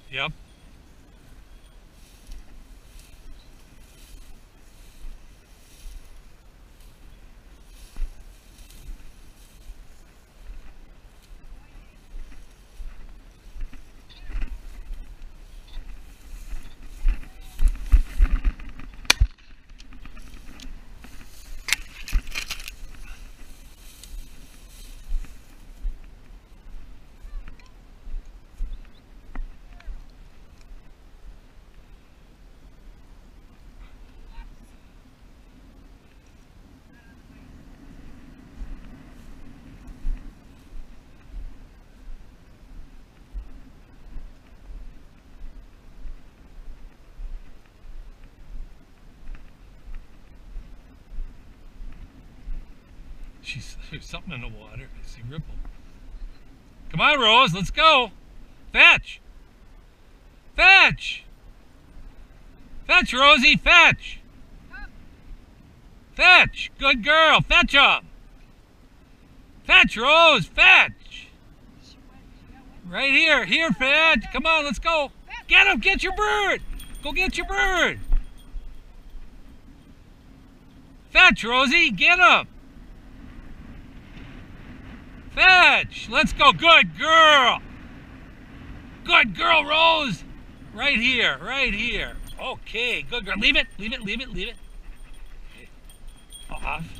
Yep. There's something in the water. I see ripple. Come on, Rose, let's go. Fetch. Fetch. Fetch, Rosie, fetch. Fetch. Good girl. Fetch him. Fetch, Rose, fetch. Right here. Here, fetch. Come on, let's go. Get him. Get your bird. Go get your bird. Fetch, Rosie. Get him. Fetch! Let's go. Good girl. Good girl, Rose. Right here. Right here. Okay. Good girl. Leave it. Leave it. Leave it. Leave it. Off.